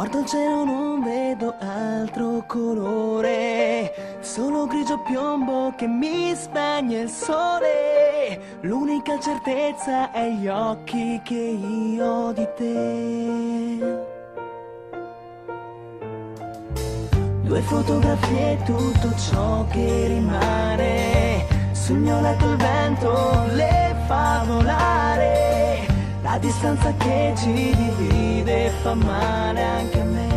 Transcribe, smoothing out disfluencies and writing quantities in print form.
Guardo il cielo, non vedo altro colore, solo grigio piombo che mi spegne il sole. L'unica certezza è gli occhi che io ho di te. Due fotografie, tutto ciò che rimane. Sul mio letto il vento le fa volare. La distanza che ci divide fa male anche a me.